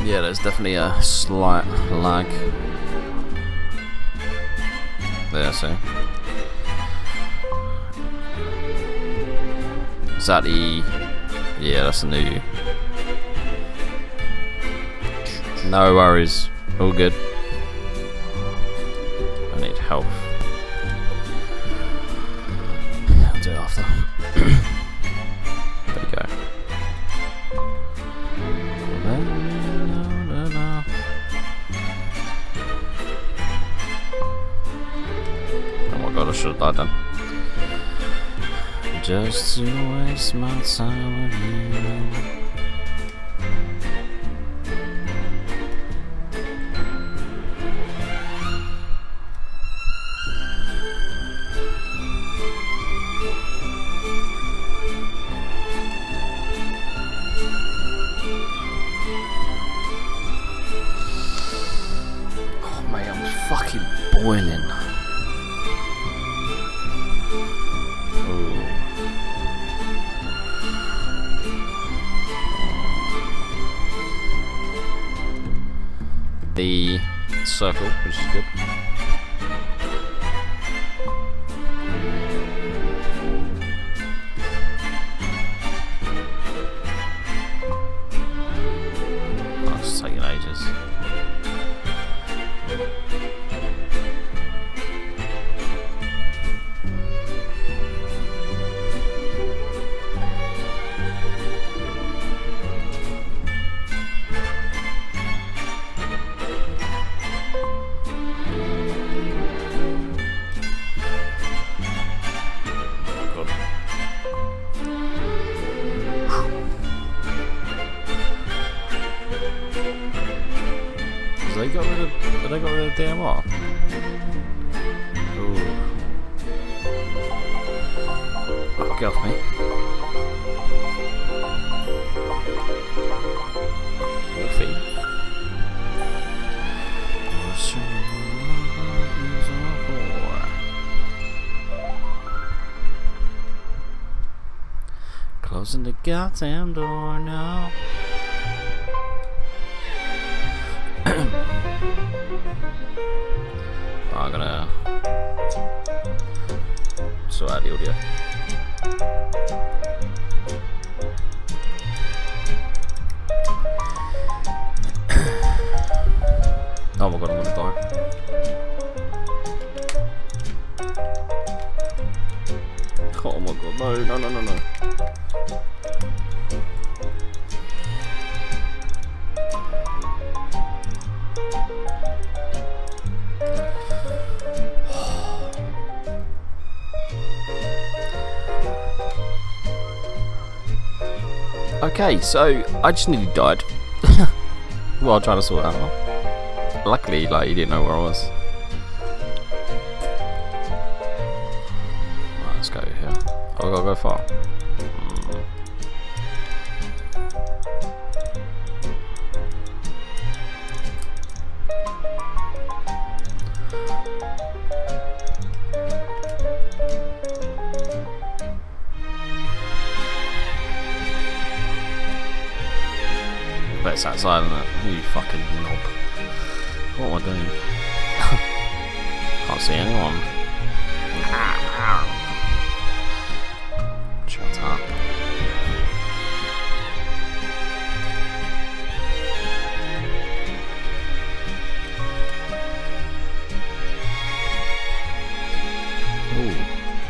Yeah, there's definitely a slight lag. There, see. Is that the... Yeah, that's the new... No worries. All good. I need help. I'll do it after. There you go. Oh my god, I should have died then. Just to waste my time with you. Oh mate, I'm fucking boiling. The circle, which is good. Oh, it's taking ages. They got rid of, did they got rid of DMR? Ooh. Oh, get off me. Wolfie. Closing the goddamn door now. I'm gonna sort out the audio. Oh my god, I'm gonna die. Oh my god, no, no, no, no, no. Okay, so I just nearly died while trying to sort that out. Luckily, like, he didn't know where I was. Right, let's go here. Oh, I gotta go far. It's outside, isn't it? You fucking knob. What am I doing? Can't see anyone. Shut up. Ooh.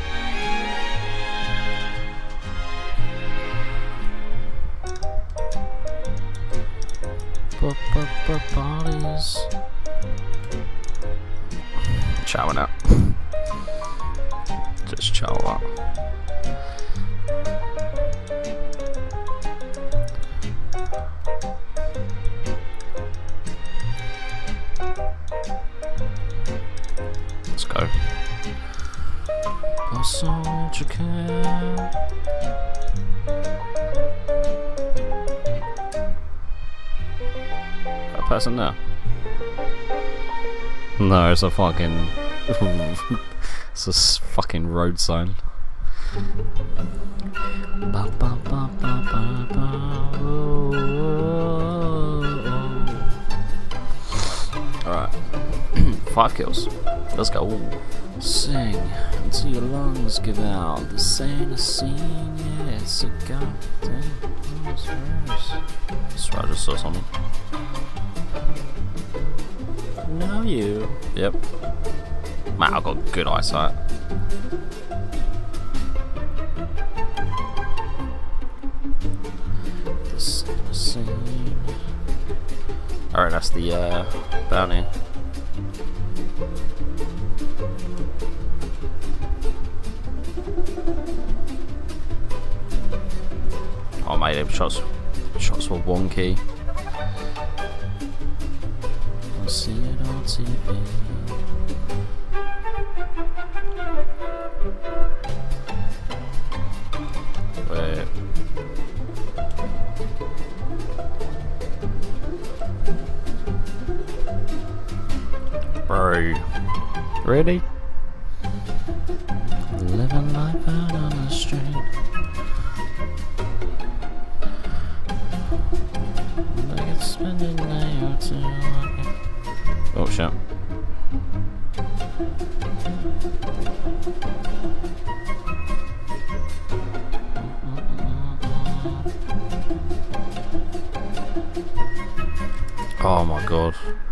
Bodies. Chowing out. Just chow up. Let's go. I'm so intricate. Person there? No, it's a fucking it's a fucking road sign. Ba, ba, ba, ba, ba, ba. Oh, oh, oh. 5 kills. Let's go. Sing until your lungs give out. This ain't a scene, yeah, it's a goddamn verse. Swear I just saw something. Now you. Yep. Man, I've got good eyesight. This ain't a scene. Alright, that's the bounty. Oh mate, them shots were wonky. I see it on TV. Wait. Bro. Really? Living life out on the street. Spending a day or two. Oh shit. Oh my god.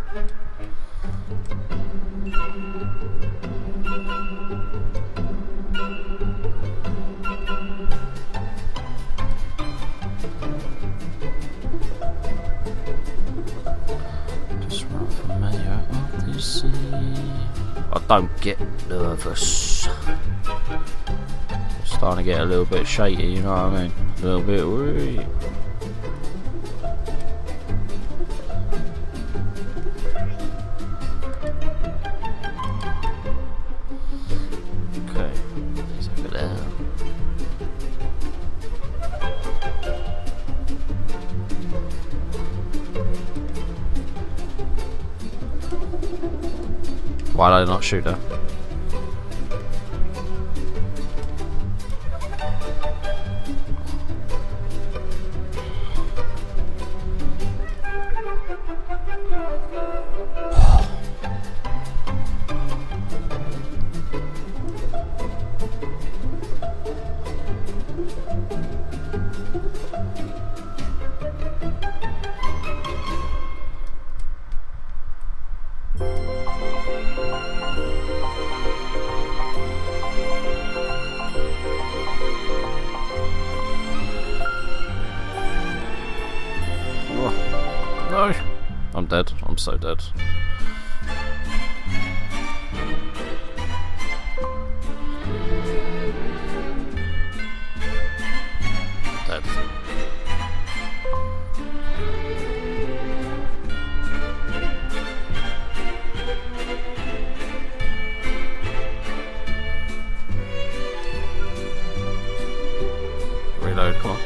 I don't get nervous. It's starting to get a little bit shaky, you know what I mean? A little bit worried. Okay, he's over there. Why did I not shoot her? No, I'm dead. I'm so dead. Dead. Reload, come on.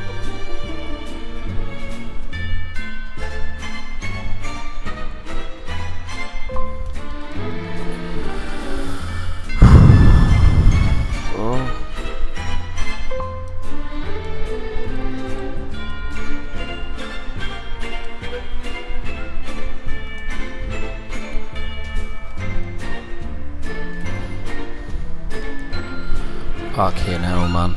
Fucking hell, man.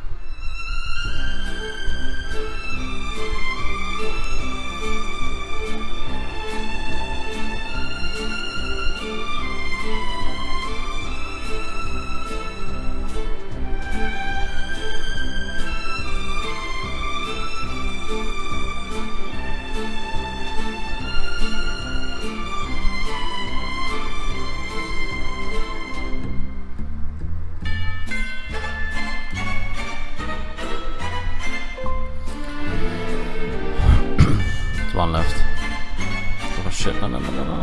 One left. Oh shit, no.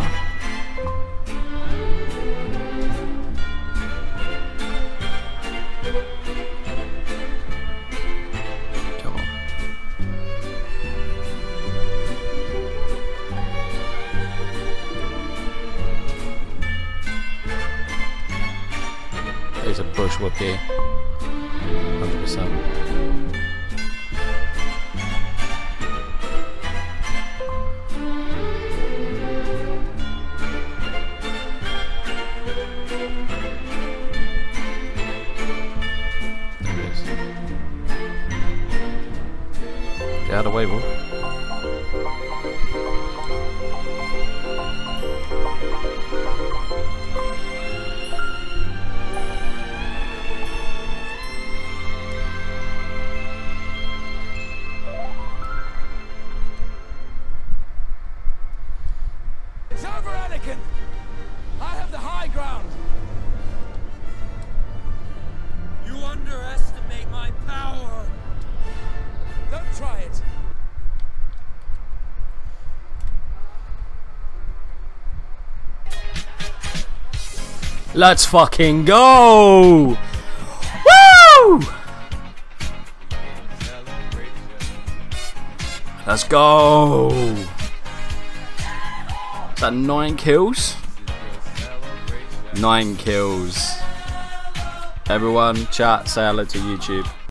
Come on. There's a bush whoop here. 100%. Get out of the way, bro. It's over, Anakin! I have the high ground! You underestimate my power! Don't try it! Let's fucking go! Woo! Let's go! Is that 9 kills? 9 kills. Everyone, chat, say hello to YouTube.